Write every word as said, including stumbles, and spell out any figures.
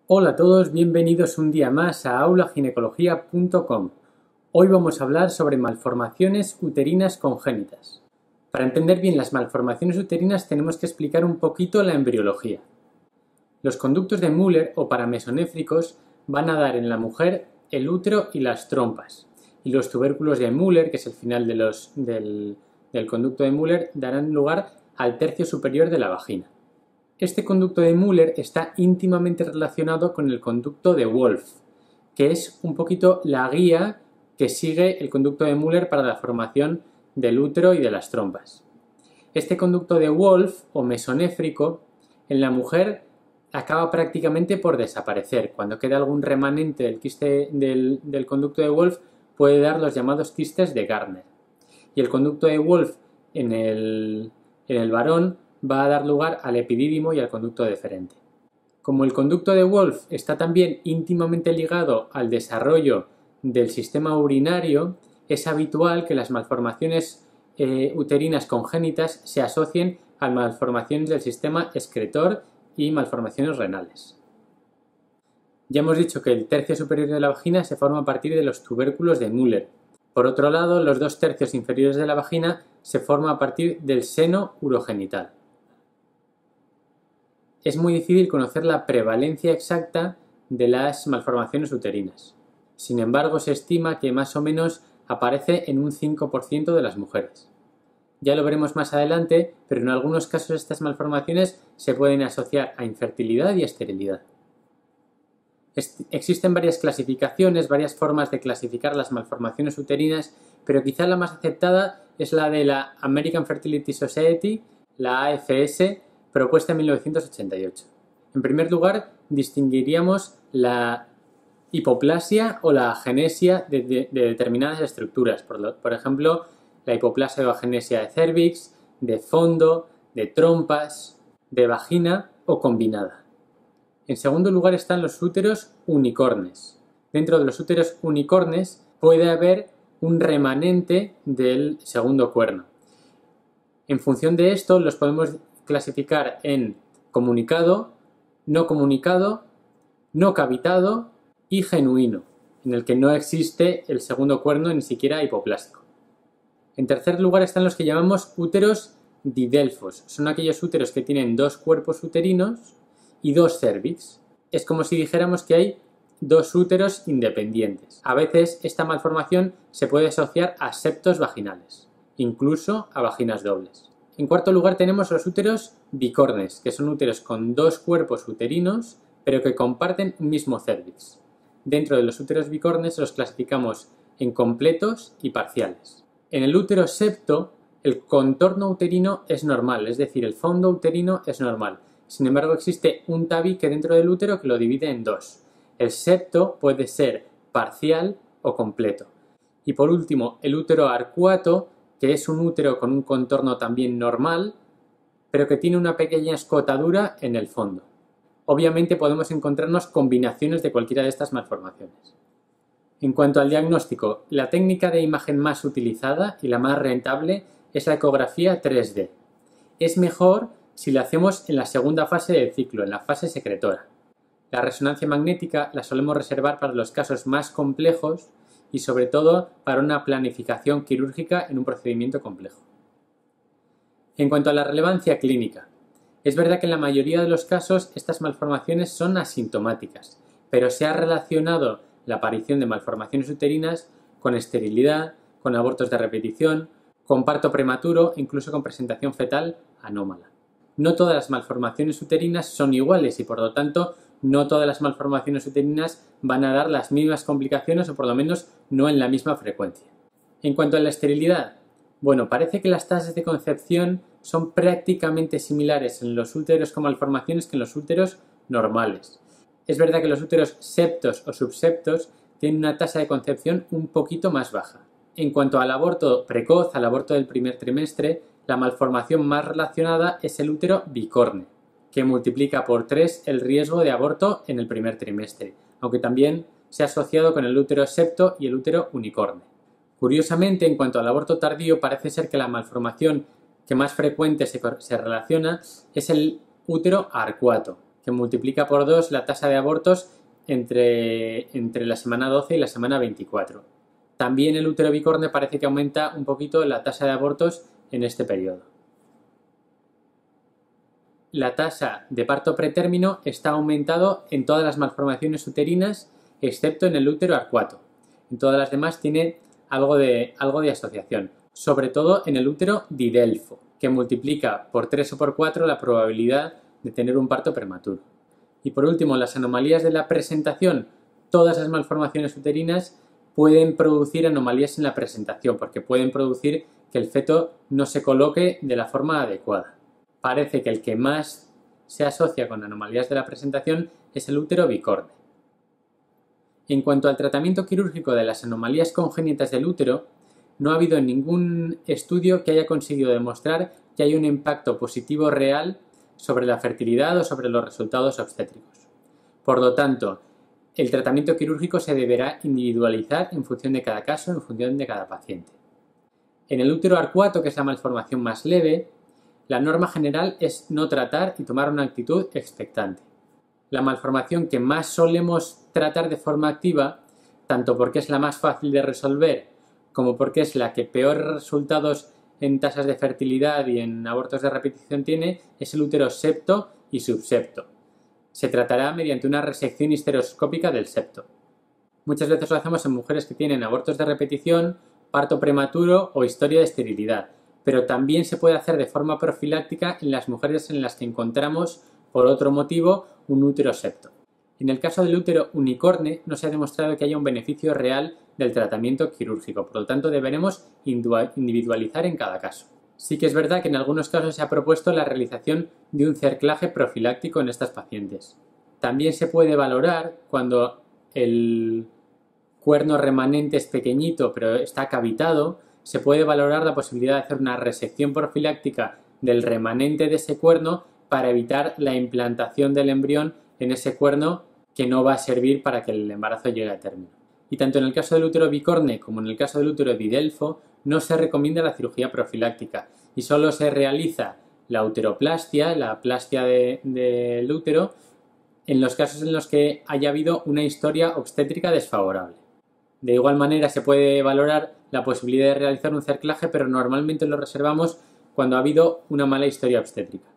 Hola a todos, bienvenidos un día más a aula ginecología punto com. Hoy vamos a hablar sobre malformaciones uterinas congénitas. Para entender bien las malformaciones uterinas tenemos que explicar un poquito la embriología. Los conductos de Müller o paramesonéfricos van a dar en la mujer el útero y las trompas, y los tubérculos de Müller, que es el final de los, del, del conducto de Müller, darán lugar al tercio superior de la vagina. Este conducto de Müller está íntimamente relacionado con el conducto de Wolff, que es un poquito la guía que sigue el conducto de Müller para la formación del útero y de las trompas. Este conducto de Wolff o mesonéfrico en la mujer acaba prácticamente por desaparecer. Cuando queda algún remanente del quiste del, del conducto de Wolff puede dar los llamados quistes de Gardner. Y el conducto de Wolff en el, en el varón va a dar lugar al epidídimo y al conducto deferente. Como el conducto de Wolff está también íntimamente ligado al desarrollo del sistema urinario, es habitual que las malformaciones eh, uterinas congénitas se asocien a malformaciones del sistema excretor y malformaciones renales. Ya hemos dicho que el tercio superior de la vagina se forma a partir de los tubérculos de Müller. Por otro lado, los dos tercios inferiores de la vagina se forman a partir del seno urogenital. Es muy difícil conocer la prevalencia exacta de las malformaciones uterinas. Sin embargo, se estima que más o menos aparece en un cinco por ciento de las mujeres. Ya lo veremos más adelante, pero en algunos casos estas malformaciones se pueden asociar a infertilidad y esterilidad. Existen varias clasificaciones, varias formas de clasificar las malformaciones uterinas, pero quizá la más aceptada es la de la American Fertility Society, la A F S, propuesta en mil novecientos ochenta y ocho. En primer lugar, distinguiríamos la hipoplasia o la agenesia de, de, de determinadas estructuras, por, lo, por ejemplo, la hipoplasia o agenesia de cérvix, de fondo, de trompas, de vagina o combinada. En segundo lugar están los úteros unicornes. Dentro de los úteros unicornes puede haber un remanente del segundo cuerno. En función de esto los podemos clasificar en comunicado, no comunicado, no cavitado y genuino, en el que no existe el segundo cuerno ni siquiera hipoplásico. En tercer lugar están los que llamamos úteros didelfos. Son aquellos úteros que tienen dos cuerpos uterinos y dos cérvix. Es como si dijéramos que hay dos úteros independientes. A veces esta malformación se puede asociar a septos vaginales, incluso a vaginas dobles. En cuarto lugar tenemos los úteros bicornes, que son úteros con dos cuerpos uterinos, pero que comparten un mismo cérvix. Dentro de los úteros bicornes los clasificamos en completos y parciales. En el útero septo, el contorno uterino es normal, es decir, el fondo uterino es normal. Sin embargo, existe un tabique dentro del útero que lo divide en dos. El septo puede ser parcial o completo. Y por último, el útero arcuato, que es un útero con un contorno también normal, pero que tiene una pequeña escotadura en el fondo. Obviamente podemos encontrarnos combinaciones de cualquiera de estas malformaciones. En cuanto al diagnóstico, la técnica de imagen más utilizada y la más rentable es la ecografía tres D. Es mejor si la hacemos en la segunda fase del ciclo, en la fase secretora. La resonancia magnética la solemos reservar para los casos más complejos y sobre todo para una planificación quirúrgica en un procedimiento complejo. En cuanto a la relevancia clínica, es verdad que en la mayoría de los casos estas malformaciones son asintomáticas, pero se ha relacionado la aparición de malformaciones uterinas con esterilidad, con abortos de repetición, con parto prematuro e incluso con presentación fetal anómala. No todas las malformaciones uterinas son iguales y por lo tanto no todas las malformaciones uterinas van a dar las mismas complicaciones o por lo menos no en la misma frecuencia. En cuanto a la esterilidad, bueno, parece que las tasas de concepción son prácticamente similares en los úteros con malformaciones que en los úteros normales. Es verdad que los úteros septos o subseptos tienen una tasa de concepción un poquito más baja. En cuanto al aborto precoz, al aborto del primer trimestre, la malformación más relacionada es el útero bicorne, que multiplica por tres el riesgo de aborto en el primer trimestre, aunque también se ha asociado con el útero septo y el útero unicorne. Curiosamente, en cuanto al aborto tardío, parece ser que la malformación que más frecuente se, se relaciona es el útero arcuato, que que multiplica por dos la tasa de abortos entre, entre la semana doce y la semana veinticuatro. También el útero bicorne parece que aumenta un poquito la tasa de abortos en este periodo. La tasa de parto pretérmino está aumentado en todas las malformaciones uterinas excepto en el útero arcuato. En todas las demás tiene algo de, algo de asociación, sobre todo en el útero didelfo, que multiplica por tres o por cuatro la probabilidad de tener un parto prematuro. Y por último, las anomalías de la presentación. Todas las malformaciones uterinas pueden producir anomalías en la presentación, porque pueden producir que el feto no se coloque de la forma adecuada. Parece que el que más se asocia con anomalías de la presentación es el útero bicorne. En cuanto al tratamiento quirúrgico de las anomalías congénitas del útero, no ha habido ningún estudio que haya conseguido demostrar que hay un impacto positivo real sobre la fertilidad o sobre los resultados obstétricos. Por lo tanto, el tratamiento quirúrgico se deberá individualizar en función de cada caso, en función de cada paciente. En el útero arcuato, que es la malformación más leve, la norma general es no tratar y tomar una actitud expectante. La malformación que más solemos tratar de forma activa, tanto porque es la más fácil de resolver como porque es la que peores resultados en tasas de fertilidad y en abortos de repetición tiene, es el útero septo y subsepto. Se tratará mediante una resección histeroscópica del septo. Muchas veces lo hacemos en mujeres que tienen abortos de repetición, parto prematuro o historia de esterilidad, pero también se puede hacer de forma profiláctica en las mujeres en las que encontramos, por otro motivo, un útero septo. En el caso del útero unicorne no se ha demostrado que haya un beneficio real del tratamiento quirúrgico, por lo tanto deberemos individualizar en cada caso. Sí que es verdad que en algunos casos se ha propuesto la realización de un cerclaje profiláctico en estas pacientes. También se puede valorar cuando el cuerno remanente es pequeñito pero está cavitado, se puede valorar la posibilidad de hacer una resección profiláctica del remanente de ese cuerno para evitar la implantación del embrión en ese cuerno que no va a servir para que el embarazo llegue a término. Y tanto en el caso del útero bicorne como en el caso del útero didelfo no se recomienda la cirugía profiláctica y solo se realiza la uteroplastia, la plastia de, del útero, en los casos en los que haya habido una historia obstétrica desfavorable. De igual manera se puede valorar la posibilidad de realizar un cerclaje, pero normalmente lo reservamos cuando ha habido una mala historia obstétrica.